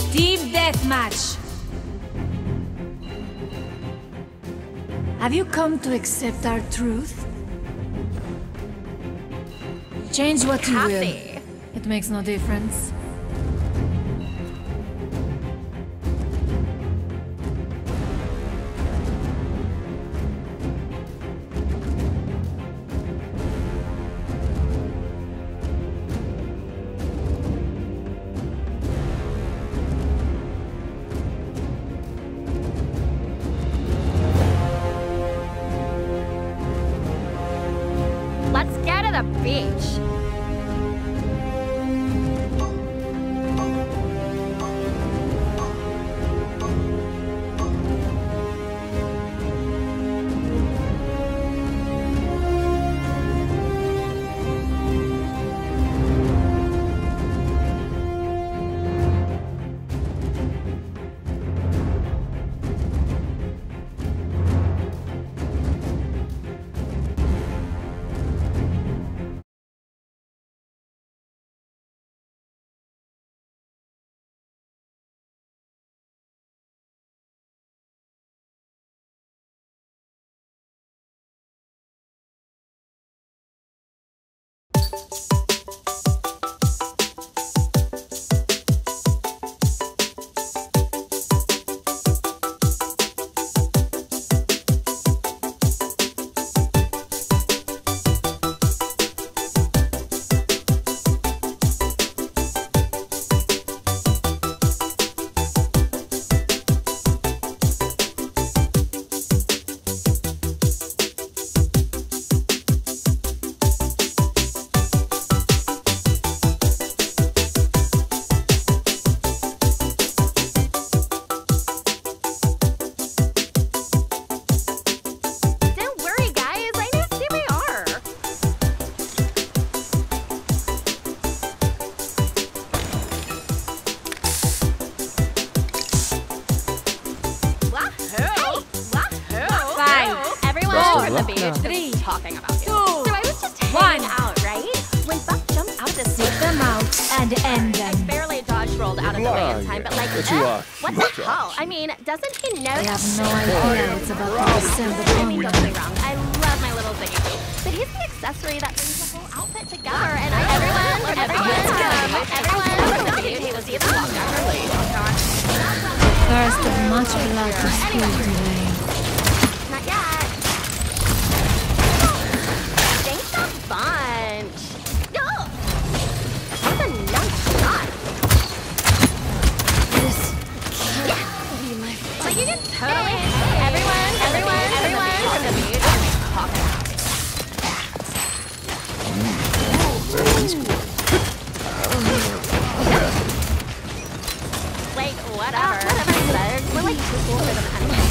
Team deathmatch. Have you come to accept our truth? Change what you will. Cassie. It makes no difference. Let's go to the beach. On the beach, Three, talking about you. two, So I was just one. hanging out, right? When Buck jumped out of the Take them out and end I them. barely dodge rolled out of the way in time, but like, what the hell? I mean, doesn't he know? They have no idea it's about to descend I upon mean, don't get me them. wrong. I love my little thingy, but he's the accessory that brings the whole outfit together. And everyone, he was either walked out or late. First of much blood to spill today. Not yet. Thanks a bunch. Oh, that was a nice shot. This can't be my fault. Like you can totally. Everyone from the beach is talking about it. Like whatever. We're like too cool for them anyway.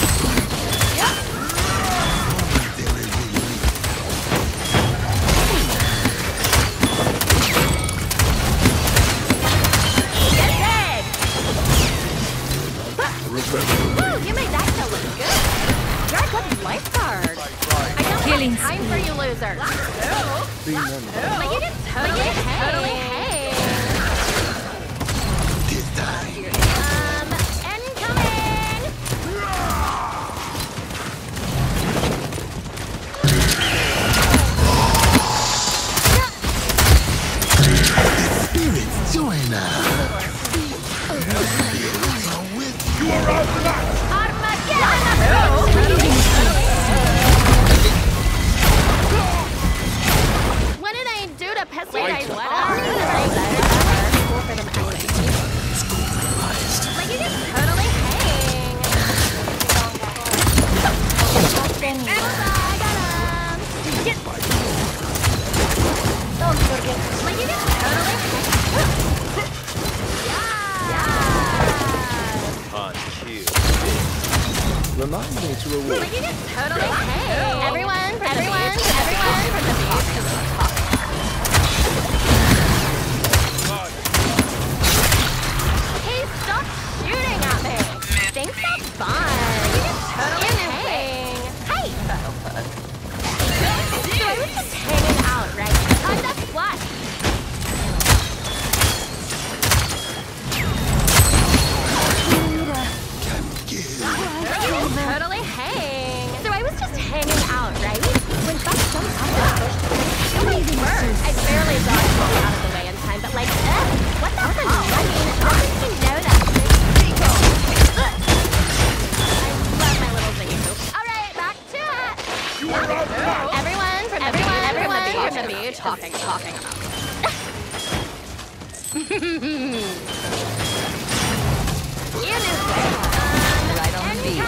Woo, you made that kill look good. You're a good lifeguard. I don't Killing have time for you losers. Like you just totally hey. Incoming. Spirits, join us. You are outmatched. What did I do to piss you guys off? Like you just totally hang. I got him. Don't forget. Like you just totally hang. Remind me to awake. Like you just totally hang. Everyone from the beach is talking. Hey, stop shooting at me. Thanks for fun. You just totally hang. Hey. So I was just hanging out, right? Time to flush. talking about. You knew right on the beat.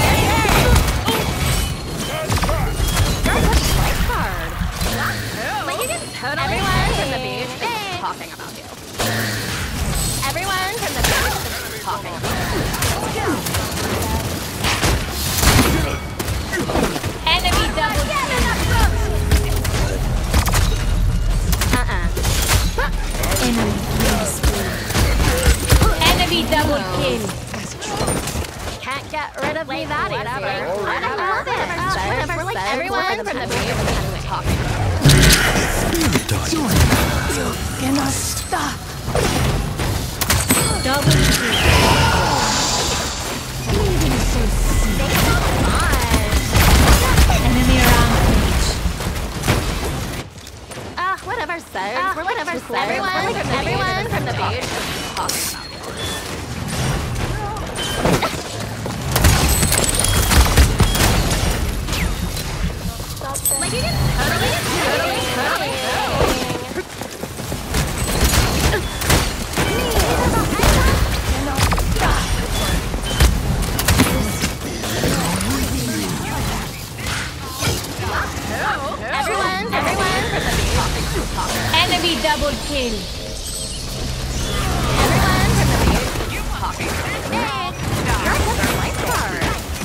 Like you can totally everyone from the beach is talking about you. Everyone from the beach is talking about you. Enemy double kill. Enemy Enemy double kill. Can't get rid of me that easy. Whatever. Like everyone from the beach is talking about you. You cannot stop. Double kill. Enemy rampage. Whatever says. Whatever says. Everyone from the beach is talking about you. Like you can totally. Everyone from the beach. Enemy double kill. Everyone from the beach is talking. You're such a life card.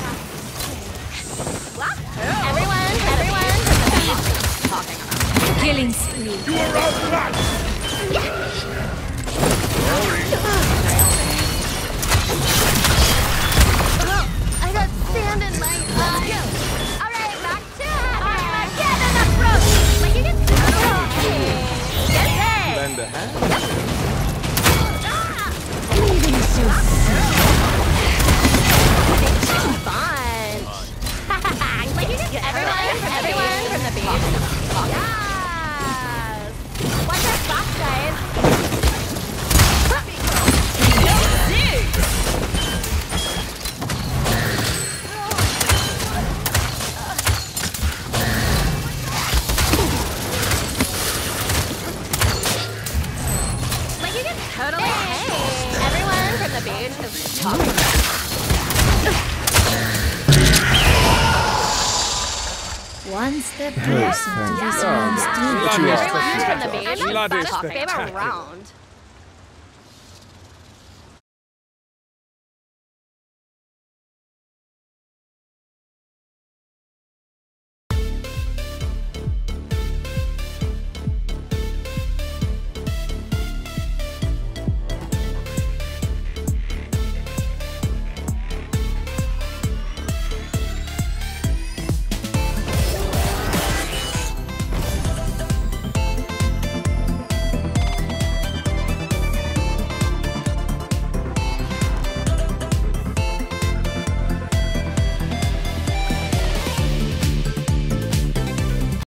Everyone from the beach is talking about. Killing spree. You are outmatched! I got sand in my eye. Alright, back to it. Get in the throat. Like you can get it. Lend a hand? Leaving so Fun. Like you can everyone from the beach. Yes. Watch our spots, guys. Like you can totally everyone from the beach is talking. one step closer to this one's doom. Everyone from the beach is Bloody favorite round.